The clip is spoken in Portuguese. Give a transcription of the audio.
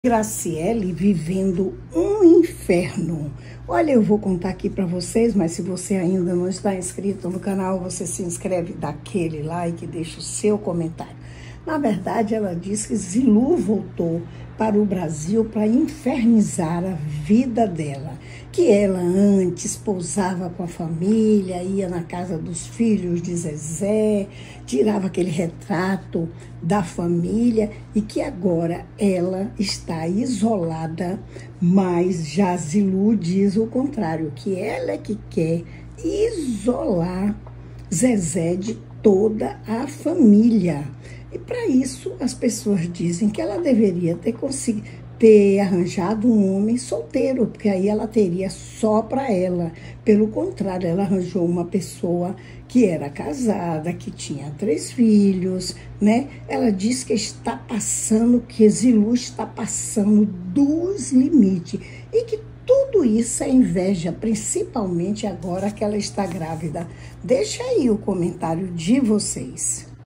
Graciele vivendo um inferno. Olha, eu vou contar aqui para vocês, mas se você ainda não está inscrito no canal, você se inscreve, dá aquele like, deixa o seu comentário. Na verdade, ela diz que Zilu voltou para o Brasil para infernizar a vida dela. Que ela antes pousava com a família, ia na casa dos filhos de Zezé, tirava aquele retrato da família e que agora ela está isolada, mas já Zilu diz o contrário, que ela é que quer isolar Zezé de toda a família. E para isso as pessoas dizem que ela deveria ter arranjado um homem solteiro, porque aí ela teria só para ela. Pelo contrário, ela arranjou uma pessoa que era casada, que tinha 3 filhos, né? Ela diz que está passando, que Zilu está passando dos limites e que tudo isso é inveja, principalmente agora que ela está grávida. Deixa aí o comentário de vocês.